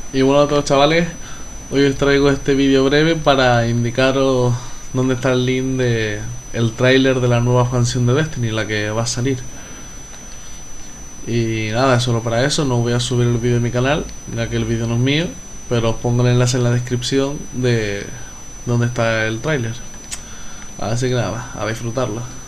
Y bueno a todos chavales, hoy os traigo este vídeo breve para indicaros dónde está el link de el tráiler de la nueva expansión de Destiny, la que va a salir. Y nada, solo para eso no voy a subir el vídeo de mi canal, ya que el vídeo no es mío, pero os pongo el enlace en la descripción de dónde está el tráiler. Así que nada, a disfrutarlo.